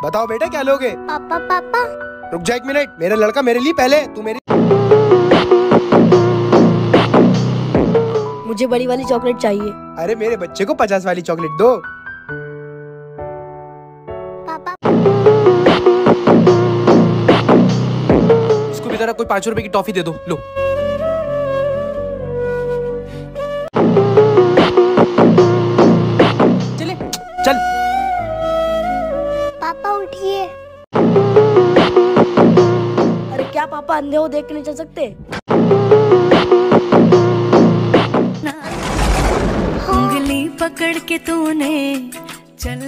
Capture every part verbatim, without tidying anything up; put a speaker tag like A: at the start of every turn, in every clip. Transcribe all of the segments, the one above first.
A: बताओ बेटा क्या लोगे?
B: पापा पापा
A: रुक जा एक मिनट, मेरा लड़का मेरे लिए पहले, तू मेरी।
C: मुझे बड़ी वाली चॉकलेट चाहिए।
A: अरे मेरे बच्चे को पचास वाली चॉकलेट दो।
B: पापा
A: इसको भी जरा कोई पाँच रुपए की टॉफी दे दो, लो। चले चल।
B: पापा उठिए।
C: अरे क्या पापा अंधे हो, देख के नहीं चल सकते?
D: उंगली पकड़ के तूने चल।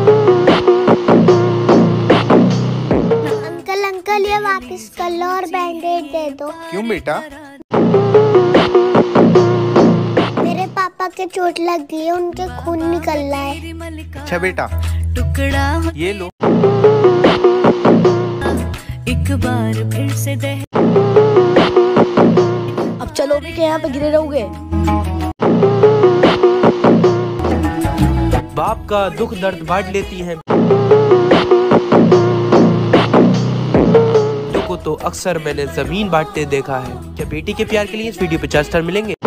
B: अंकल अंकल ये वापस कर लो और बैंडेज दे दो।
A: क्यों बेटा?
B: मेरे पापा के चोट लग गई है, उनके खून निकल रहा है।
A: अच्छा बेटा,
D: टुकड़ा
A: ये लो।
D: एक बार फिर से दे।
C: अब चलो भी क्या यहाँ पे गिरे रहोगे?
A: बाप का दुख दर्द बांट लेती है। को तो अक्सर मैंने जमीन बांटते देखा है। क्या बेटी के प्यार के लिए इस वीडियो पे चार स्टार मिलेंगे?